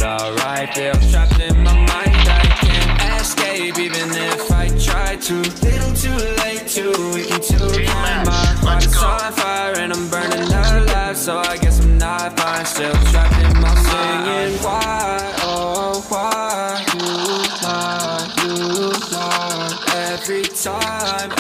alright. Feel trapped in my mind, I can't escape even if I try to. Little too late, too weak and too kind. My heart is on fire and I'm burning alive, so I guess I'm not fine. Still trapped in my mind. Singing why, oh why you lie. Every time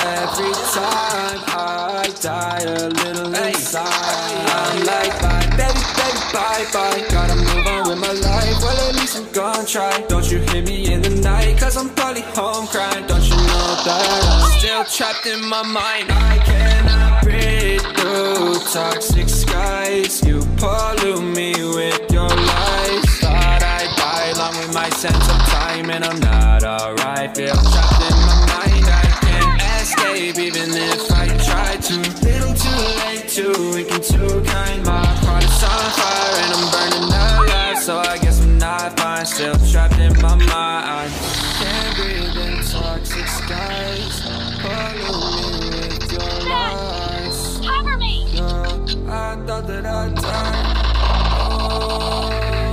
I die a little inside. I'm like bye, baby, bye, bye. Gotta move on with my life, well at least I'm gonna try. Don't you hear me in the night, cause I'm probably home crying. Don't you know that I'm still trapped in my mind. I cannot breathe through toxic skies. You pollute me with your lies. Thought I'd die along with my sense of time, and I'm not alright. Feel trapped in my mind, I can't escape even if I try to. Little too late, too weak and too kind. My heart is on fire and I'm burning alive, so I guess I'm not fine. Still trapped in my mind. Can't breathe in toxic skies. Pollute me with your lies. Cover me! Girl, I thought that I'd die. Oh.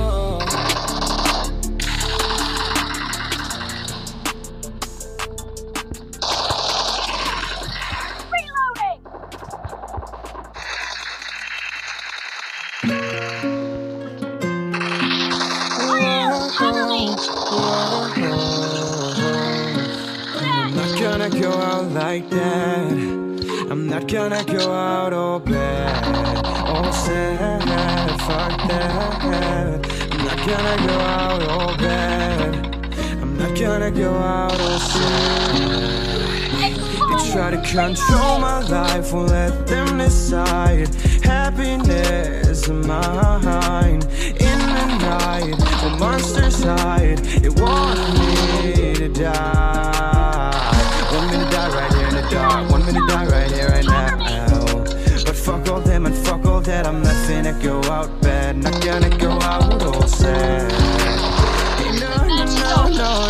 Go out like that. I'm not gonna go out all bad, all sad, fuck that. I'm not gonna go out all bad. I'm not gonna go out all sad. They try to control my life, won't let them decide. Happiness in mine. In the night, the monsters hide. It wants me to die. 1 minute die right here in the dark. 1 minute die right here right now. But fuck all them and fuck all that. I'm not finna go out bad. Not gonna go out all sad. No, no, no, no,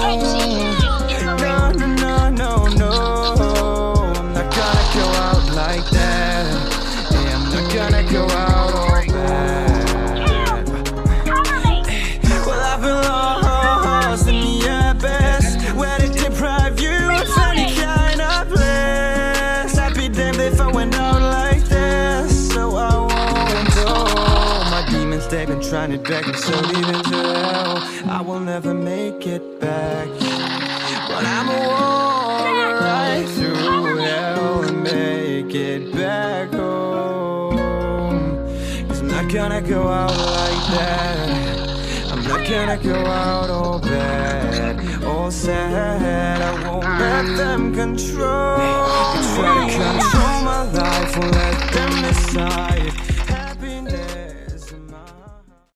no. No, no, no, no, no. I'm not gonna go out like that. Yeah, I'm not gonna go out all bad. Well, I've been lost in the abyss where they deprive you of any kind of bliss. I'd be damned if I went out like this, so I won't go. My demons, they've been trying to drag me so deep into hell. I will never make it back, but I'ma walk right through hell and make it back home. Cause I'm not gonna go out like that. I'm not gonna go out all bad, all sad. I won't let them control. They try to control my